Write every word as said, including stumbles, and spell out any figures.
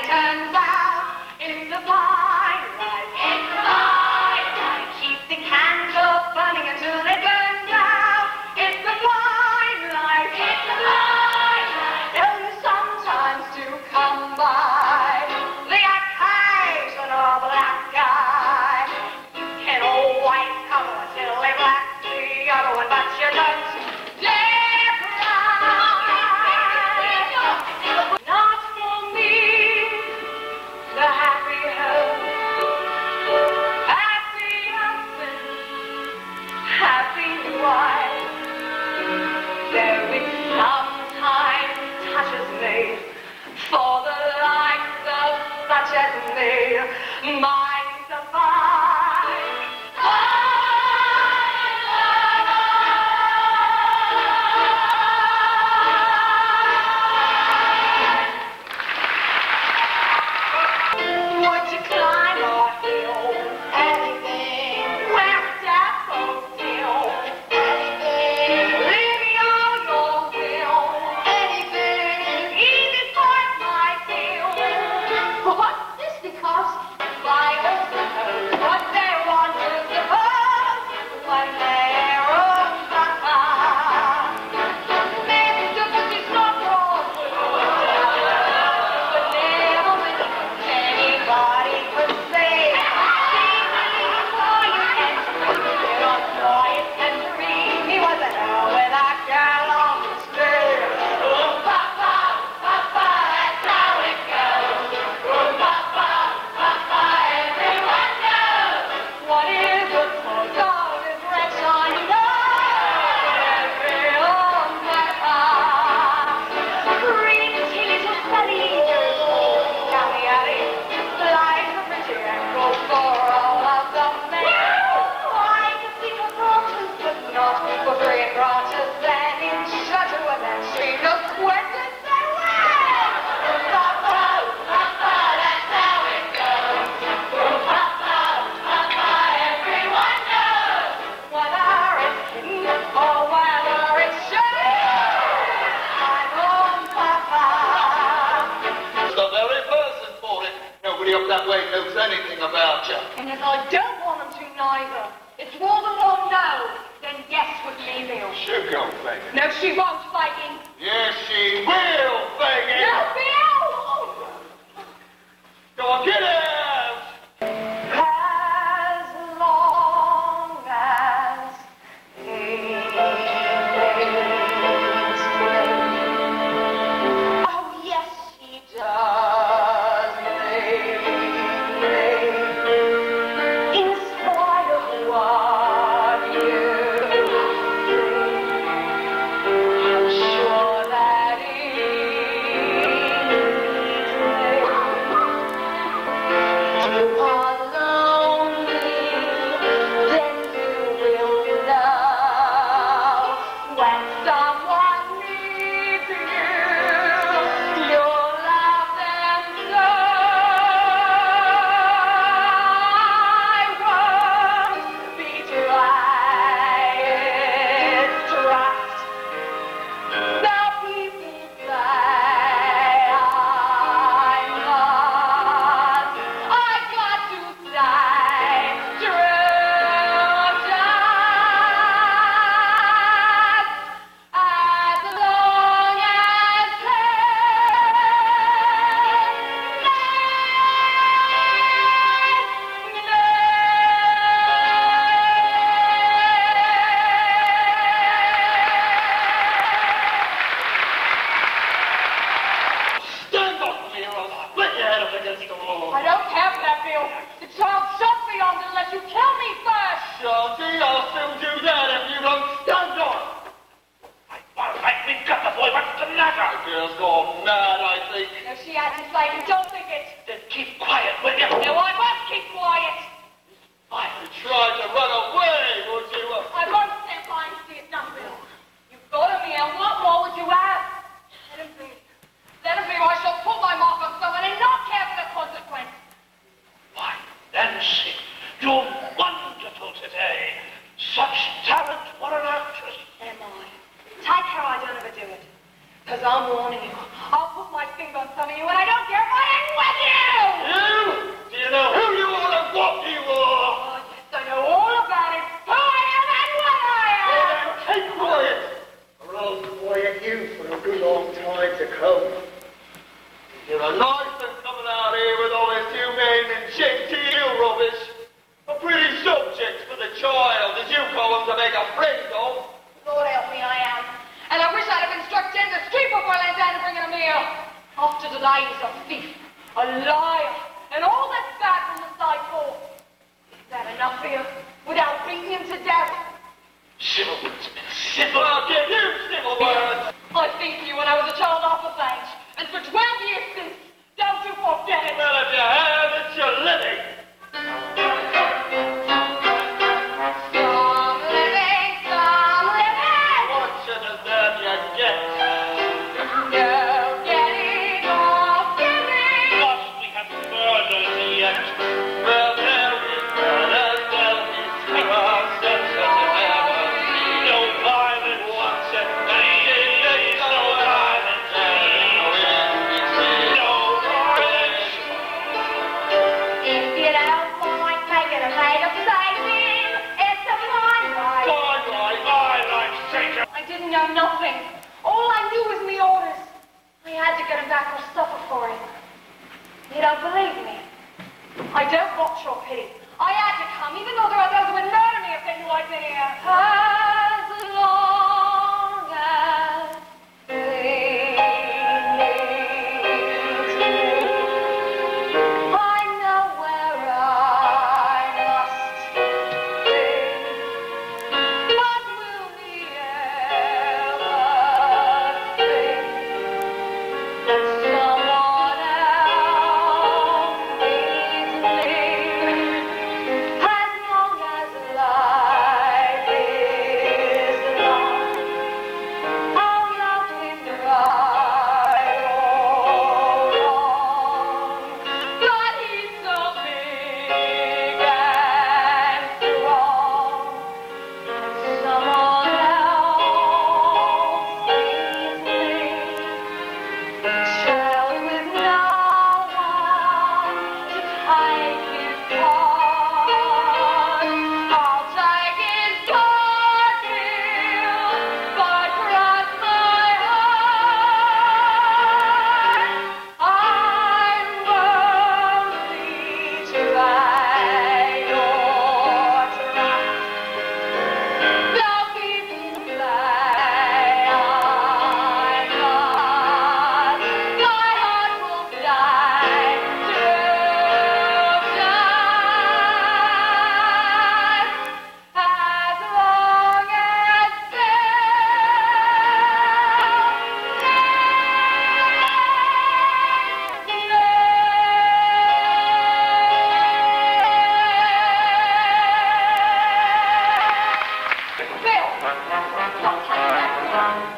it turns out it's the fine life. It's the fine life. Keep the candle burning until it burns out. It's the fine life. It's the fine life. Though you sometimes do come by the occasional black guy. You can always cover until they black the other one, but you don't dare cry. Not for me, the happy home, happy husband, happy wife. Though it sometimes touches me, for the likes of such as me, mine survive. Would you climb or hill? Anything. Wear a daffodil. Anything. Live your your will. Anything. Even for my bill. What's this because? I also know what they want to suppose when they're on the car. Maybe sympathy's not wrong, but never with anybody could say. See me for you and you don't know it and dream. He was an hour with that girl on the street. Oh, Papa, Papa, that's how it goes. Oh, Papa, Papa, everyone knows. What is the cause of his wretch on you know? Every old Papa. Green tea little Sally, down the alley, lies the pretty and goes for all of the men. I can see for branches, but not for green branches. Then in shudder when that she looks wet and say, well, Papa, Papa, that's how it goes. Papa, Papa, everyone knows. Whether it's hidden or whether it's shown, I'm on Papa. The very person for it. Nobody up that way knows anything about you. And if I don't want them to neither, it's more than one no, then yes would be Bill. She'll go, Fagin. No, she won't, Fagin. Yes, she will, Fagin. No, Bill! Go on, get out! As long as he lives. Oh, yes, he does. In spite of what you think, I'm sure that he you are lonely, then you will know when someone needs you, you'll love them so. I won't betray its trust. The people say I'm lost. I got to stay true just as long as Stand up, Bill. Let your head up against the wall. I don't care for that, Bill. The child shan't be on unless you kill me first. Shanty, I'll still do that if you don't stand up. All right, we've got the boy. What's the matter? The girl's gone mad, I think. No, she hasn't, Fagin. Don't think it. Then keep quiet, will you? No, I must keep quiet. Why? You tried to run away, would you? I won't stand by and see it done, Bill. You've got him here. What more would you have? Let him be. Let him be, or I shall put my mark on someone and not care for the consequence. Why, Nancy, you're wonderful today. Such talent for an actress. Am I? Take care I don't ever do it. Because I'm warning you. I'll put my finger on some of you and I don't care if I ain't wet genteel rubbish. A pretty subject for the child, as you call them, to make a friend of. Lord help me, I am. And I wish I'd have been struck dead in the street before I went down to bring in a meal. After the night, he's a thief, a liar, and all that's bad from the side forth. Is that enough for you? Without beating him to death? Civil words, Miss. Civil. I'll give you civil words. I think you when I was a child off the bench, and for twelve years since, don't you forget it. Well, if you have, it's your living. Some living, some living. What should have done you get? No getting off giving. Must we have murdered yet? Well, tell me, brother, tell me, to ourselves that you never see. No violence. What's it? No violence. No violence. If you don't mind taking a made of saving, it's a fine ride. Fine right, I like Satan. I didn't know nothing. All I knew was me orders. I had to get him back or suffer for it. You don't believe me? I don't want your pity. I had to come, even though there are those who would murder me if they knew I'd been here. As long as they need to, I know where I must be. But will we ever think that someone else needs me? As long as life is long, I'll love him right or wrong. But he's so big and strong. Someone else needs me. Child with no one to take his part. I'll take his part, dear, but cross my heart. I won't betray your trust. Though people say I'm not, my heart will die to die. As long as Bill, stop taking that.